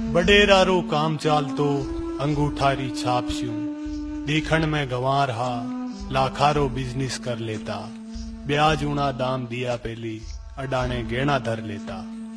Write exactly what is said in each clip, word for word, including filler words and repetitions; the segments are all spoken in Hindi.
बडेरा रो काम चाल तो अंगूठारी छाप स्यू दीखण में गंवार हा लाखारो बिजनेस कर लेता ब्याज उना दाम दिया पेली अडाने गेना धर लेता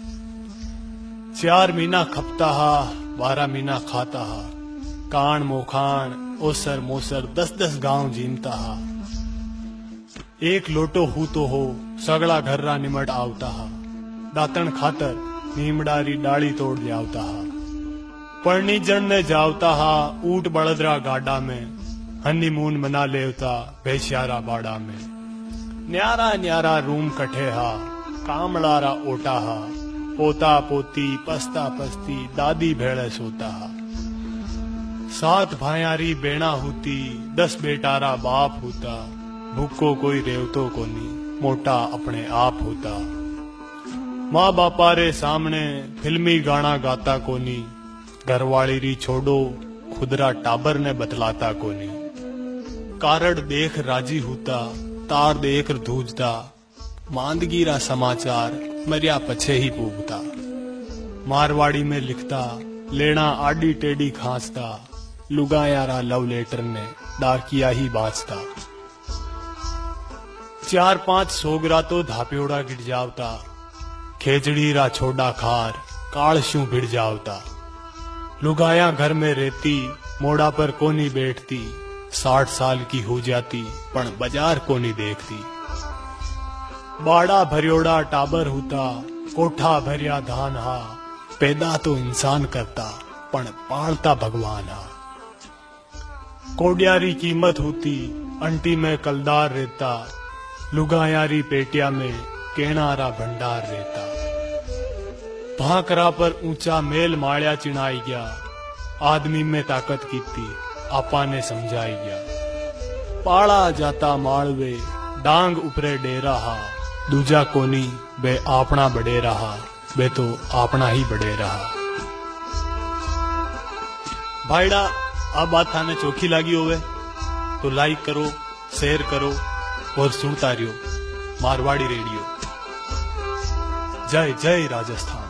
चार महीना खपता हा बारह महीना खाता हा कान मोखान ओसर मोसर दस दस गांव जीमता हा एक लोटो हू तो हो सगड़ा घर्रा निमट आवता हा दातन खातर नीमडारी डाली तोड़ जावता हा पढ़नी जन ने जावता हा ऊट बड़दरा गाडा में हनीमून मना लेवता बेश्यारा बाड़ा में न्यारा न्यारा रूम कठे हा कामड़ारा ओटा हा पोता पोती पस्ता पस्ती दादी भेड़े सोता हा सात भायारी बेना होती दस बेटारा बाप होता भूखो कोई रेवतो कोनी मोटा अपने आप होता माँ बापा रे सामने फिल्मी गाना गाता कोनी घरवाली री छोड़ो खुदरा टाबर ने बतलाता कोनी कारड़ देख राजी होता तार देख धूजता मांदगीरा समाचार मरिया पछे ही पूगता मारवाड़ी में लिखता लेना आडी टेडी खांसता लुगायारा लव लेटर ने डाकिया ही बाजता चार पांच सोगरा तो धापेड़ा गिर जावता खेजड़ी रा छोड़ा खार कालशू भिड़ जावता लुगाया घर में रहती मोड़ा पर कोनी बैठती साठ साल की हो जाती पण बाजार कोनी देखती बाड़ा भरियोड़ा टाबर होता कोठा भरिया धान हा पैदा तो इंसान करता पण पालता भगवान हा कोडियारी कीमत होती अंटी में कलदार रहता लुगायारी पेटिया में केनारा भंडार रहता भाकरा पर ऊंचा मेल माड़िया चिनाई गया आदमी में ताकत की थी आपा ने समझाई गया पाड़ा जाता मालवे डांग उपरे डेरा हा दूजा कोनी बे आपना बड़े रहा बे तो आपना ही बड़े रहा। भाईड़ा आ बात थाने चोखी लागी होवे तो लाइक करो शेयर करो और सुनता रहियो मारवाड़ी रेडियो। जय जय राजस्थान।